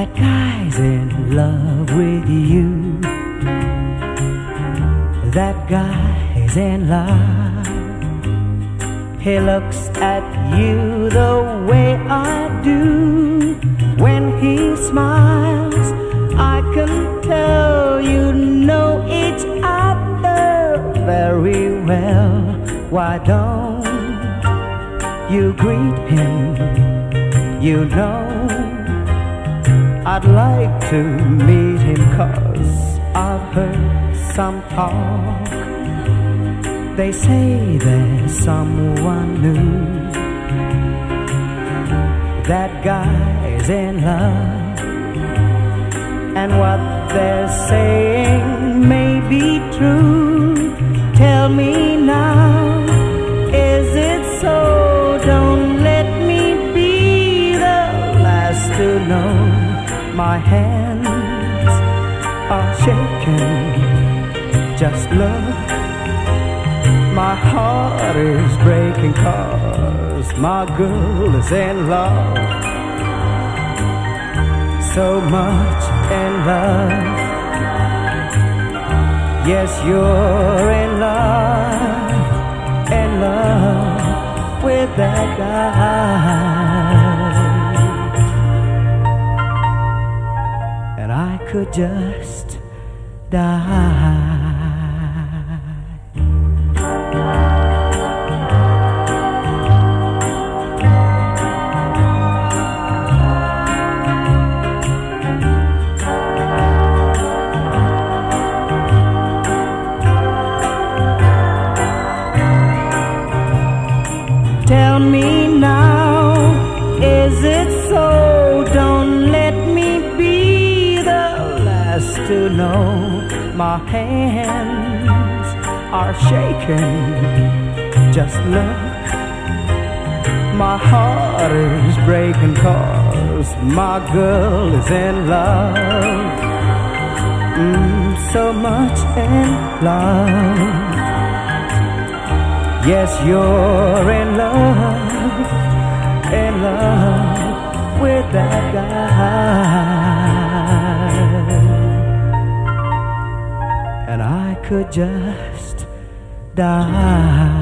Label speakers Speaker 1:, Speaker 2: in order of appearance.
Speaker 1: That guy's in love with you. That guy's in love. He looks at you the way I do. When he smiles, I can tell you know each other very well. Why don't you greet him? You know I'd like to meet him, 'cause I've heard some talk. They say there's someone new. That guy's in love, and what they're saying may be true. Tell me now, is it so? Don't let me be the last to know. My hands are shaking. Just look, my heart is breaking, 'cause my girl is in love. So much in love. Yes, you're in love with that guy. And I could just die. Tell me now, is it so? Don't let me be the last to know. My hands are shaking. Just look, my heart is breaking, 'cause my girl is in love. So much in love. Yes, you're in love with that guy. And I could just die.